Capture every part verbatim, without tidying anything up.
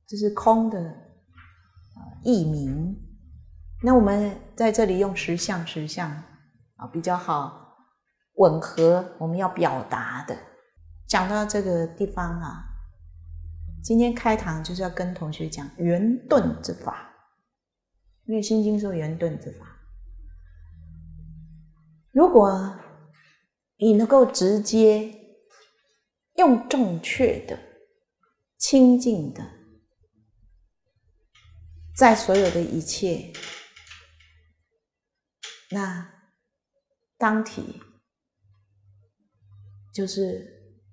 这是空的译名。那我们在这里用实相实相啊比较好吻合我们要表达的。讲到这个地方啊，今天开堂就是要跟同学讲圆顿之法，因为心经说圆顿之法。如果你能够直接用正确的、清净的，在所有的一切，那当体就是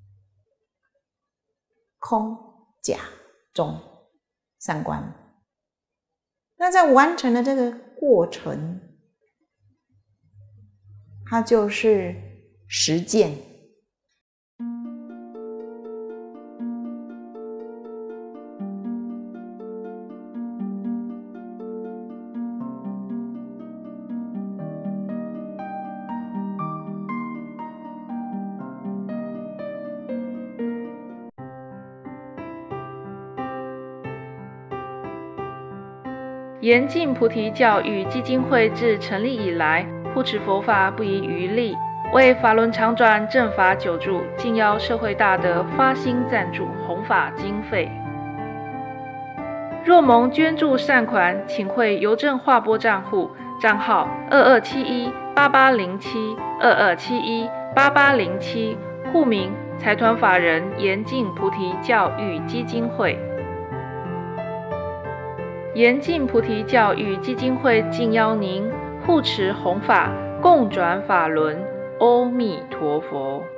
空、假、中三观。那在完成了这个过程，它就是实践。 严禁菩提教育基金会自成立以来，护持佛法不遗余力，为法轮常转正法久住，敬邀社会大德发心赞助弘法经费。若蒙捐助善款，请汇邮政划拨账户，账号二二七一八八零七二二七一八八零七，户名财团法人严禁菩提教育基金会。严禁菩提教育基金会敬邀您护持弘法，共转法轮。阿弥陀佛。